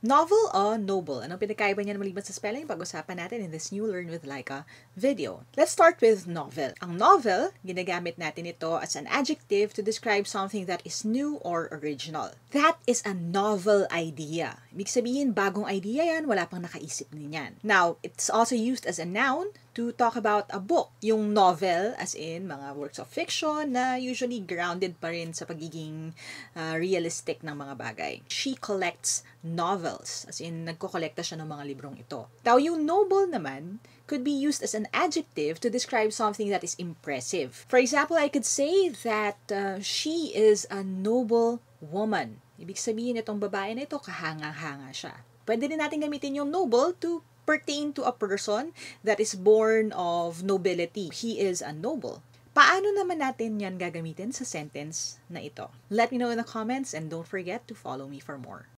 Novel o noble? Anong pinagkaiba niya maliban sa spelling? Pag-usapan natin in this new Learn with Laika video. Let's start with novel. Ang novel, ginagamit natin ito as an adjective to describe something that is new or original. That is a novel idea. Ibig sabihin, bagong idea yan, wala pang nakaisip niyan. Now, it's also used as a noun to talk about a book. Yung novel, as in mga works of fiction na usually grounded pa rin sa pagiging realistic ng mga bagay. She collects novels, as in nagkokolekta siya ng mga librong ito. Now, yung noble naman could be used as an adjective to describe something that is impressive. For example, I could say that she is a noble woman. Ibig sabihin itong babae na ito, kahanga-hanga siya. Pwede din natin gamitin yung noble to pertain to a person that is born of nobility. He is a noble. Paano naman natin yan gagamitin sa sentence na ito? Let me know in the comments and don't forget to follow me for more.